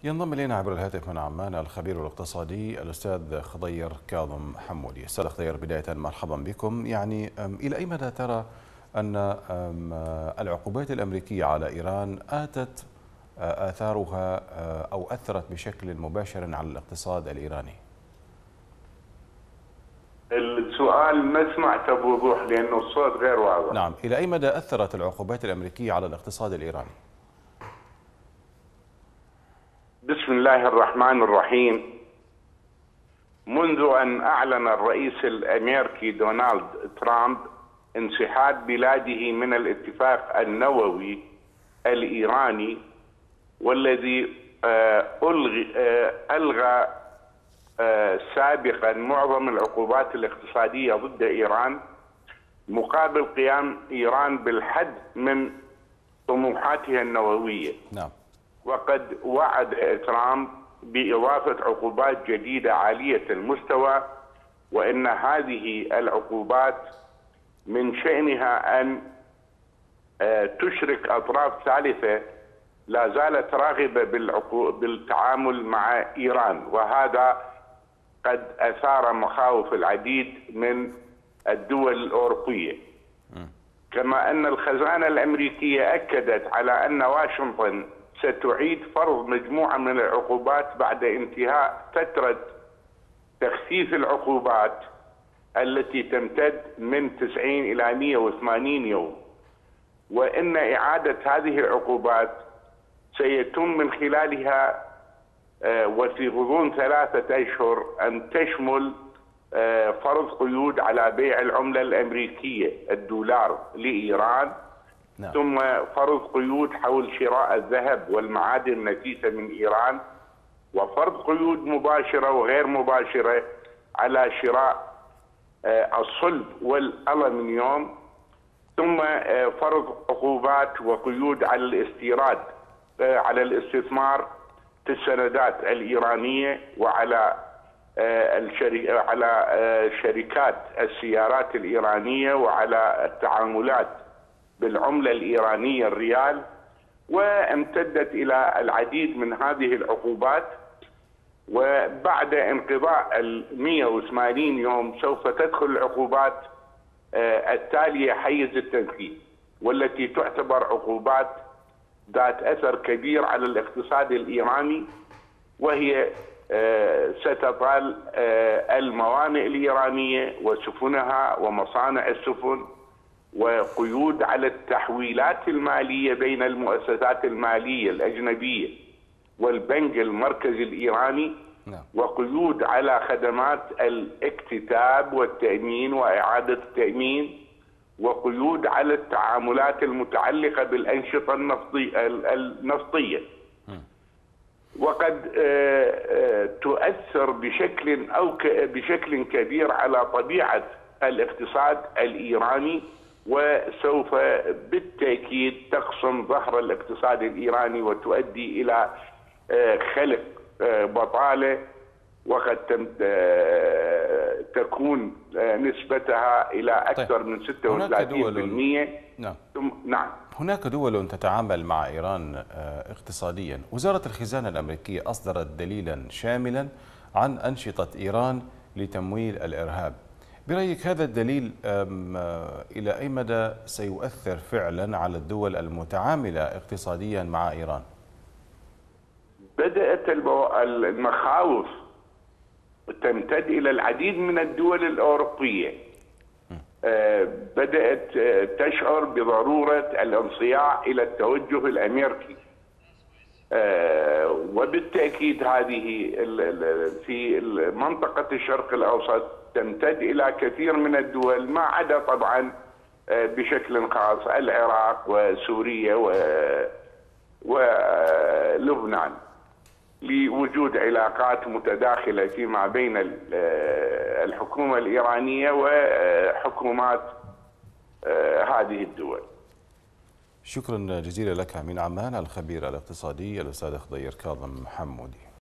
ينضم إلينا عبر الهاتف من عمان الخبير الاقتصادي الأستاذ خضير كاظم حمودي. أستاذ خضير، بداية مرحبا بكم. إلى أي مدى ترى أن العقوبات الأمريكية على إيران آتت آثارها أو أثرت بشكل مباشر على الاقتصاد الإيراني؟ السؤال ما سمعته بوضوح لأنه الصوت غير واضح. نعم، إلى أي مدى أثرت العقوبات الأمريكية على الاقتصاد الإيراني؟ بسم الله الرحمن الرحيم. منذ أن أعلن الرئيس الأمريكي دونالد ترامب انسحاب بلاده من الاتفاق النووي الإيراني، والذي ألغى سابقا معظم العقوبات الاقتصادية ضد إيران مقابل قيام إيران بالحد من طموحاتها النووية. نعم. وقد وعد ترامب بإضافة عقوبات جديدة عالية المستوى، وإن هذه العقوبات من شأنها أن تشرك أطراف ثالثة لا زالت راغبة بالتعامل مع إيران، وهذا قد أثار مخاوف العديد من الدول الأوروبية. كما أن الخزانة الأمريكية أكدت على أن واشنطن ستعيد فرض مجموعة من العقوبات بعد انتهاء فترة تخفيف العقوبات التي تمتد من 90 إلى 180 يوم، وإن إعادة هذه العقوبات سيتم من خلالها وفي غضون 3 أشهر أن تشمل فرض قيود على بيع العملة الأمريكية الدولار لإيران. نعم. ثم فرض قيود حول شراء الذهب والمعادن النفيسة من إيران، وفرض قيود مباشرة وغير مباشرة على شراء الصلب والألمنيوم، ثم فرض عقوبات وقيود على الاستيراد على الاستثمار في السندات الإيرانية وعلى شركات السيارات الإيرانية وعلى التعاملات بالعملة الإيرانية الريال، وامتدت إلى العديد من هذه العقوبات. وبعد انقضاء 180 يوم سوف تدخل العقوبات التالية حيز التنفيذ، والتي تعتبر عقوبات ذات أثر كبير على الاقتصاد الإيراني، وهي ستطال الموانئ الإيرانية وسفنها ومصانع السفن، وقيود على التحويلات المالية بين المؤسسات المالية الأجنبية والبنك المركزي الإيراني، وقيود على خدمات الاكتتاب والتأمين وإعادة التأمين، وقيود على التعاملات المتعلقة بالأنشطة النفطية. وقد تؤثر بشكل كبير على طبيعة الاقتصاد الإيراني، وسوف بالتأكيد تقسم ظهر الاقتصاد الإيراني وتؤدي إلى خلق بطالة، وقد تكون نسبتها إلى أكثر من 36%. نعم. هناك دول تتعامل مع إيران اقتصاديا. وزارة الخزانة الأمريكية أصدرت دليلا شاملا عن أنشطة إيران لتمويل الإرهاب. برأيك هذا الدليل إلى أي مدى سيؤثر فعلا على الدول المتعاملة اقتصاديا مع إيران؟ بدأت المخاوف تمتد إلى العديد من الدول الأوروبية. بدأت تشعر بضرورة الانصياع إلى التوجه الأمريكي، وبالتأكيد هذه في منطقة الشرق الأوسط تمتد إلى كثير من الدول، ما عدا طبعا بشكل خاص العراق وسوريا ولبنان، لوجود علاقات متداخلة فيما بين الحكومة الإيرانية وحكومات هذه الدول. شكرا جزيلا لك من عمان الخبير الاقتصادي الأستاذ خضير كاظم حمودي.